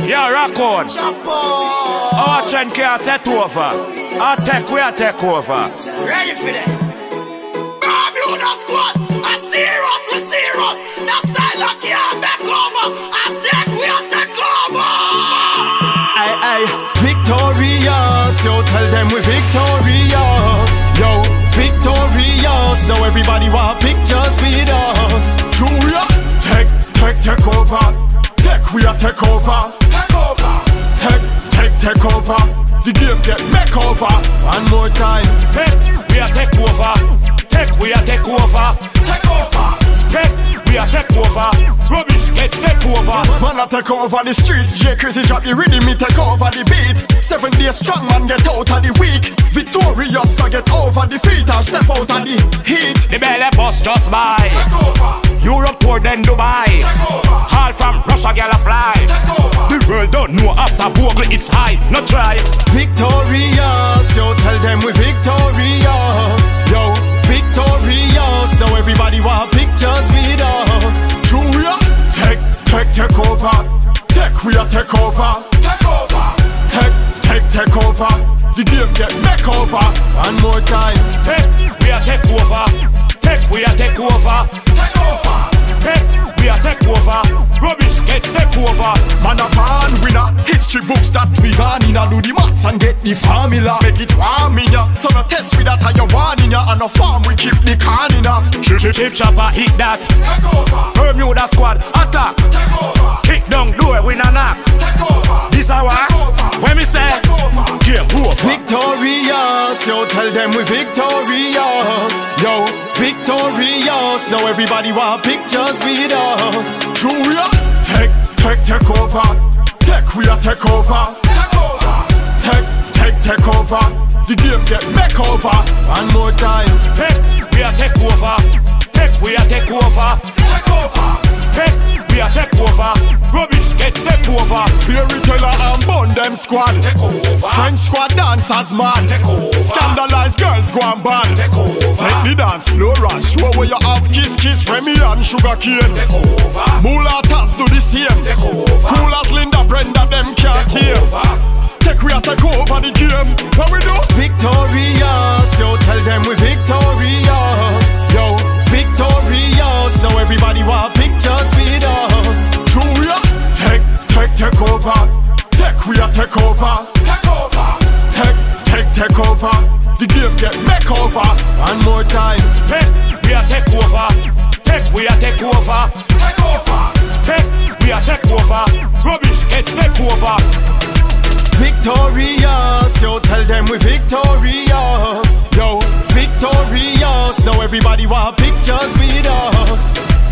Yeah, rock on. Our trend can set over. Our tech, we are take over. Ready for that? Bermuda squad. A serious, we serious. That style that can't make over. Our tech, we are take over. Aye, victorious. Yo, tell them we victorious. Yo, victorious. Now everybody want pictures with us. True, we are take over. Tech, we are take over. Take over. Take over. The game get make over. One more time. Tech, we are take over. Tech, we are take over. Take over. Tech, we are take over. Rubbish get take over. Man, I take over the streets. J Crazy drop the rhythm, me take over the beat. 7 days strong, man, get out of the week. Victorious, I get over the feet and step out of the heat. The belly bus just by. Take over. Europe poor than Dubai. Take over. All from Russia, girl a fly. Take over. The world don't know after Bogle it's high. No try. Victorious, yo, tell them we victorious. Yo, victorious. Now everybody want pictures with us. True, we are take over. Tech, we are take over. Take over. Take over. The game get make over. One more time. Tech, we are take over. Tech, we are take over. Take over. Tech, we are take over. Rubbish get take over. Man a born winner. History books that we gone in. Do the maths and get the formula. Make it warm in ya. So no test with that and you want in ya. And no farm we keep the corn in ya. Chip chopper hit that. Take over. Bermuda squad attack. Take over. Hit down door we na knock. Take over. This a what? When me say game over. Victorious, yo, tell them we victorious. Yo, victorious. Now everybody want pictures with us. True, we are take over. Tech, we are take over. Take over. Take over. The game get make over. One more time. Tech, we are take over. Tech, we are take over. Take over. Tech, we are take over. Rubbish get take over. Fairy teller and bun them squad. Take over. French squad dancers man. Take over. Scandalized girls go and ban. Take over. Take the dance floor and show where you have kiss, Remy and sugar cane. Take over. Mulatas do the same. Take over. Cool as Linda, Brenda, them can't hear. Take we take over the game. What we do? Victorious, yo, tell them we victorious. Yo, victorious. Now everybody want pictures with us. True, we are take over. Tech, we are take over. Take over. Take over. The game get make over. One more time. Tech, we are take over. Tech, we are take over. Take over. Tech, we are take over. Rubbish get take over. Victorious, yo, tell them we victorious. Yo, victorious. Now everybody want pictures with us.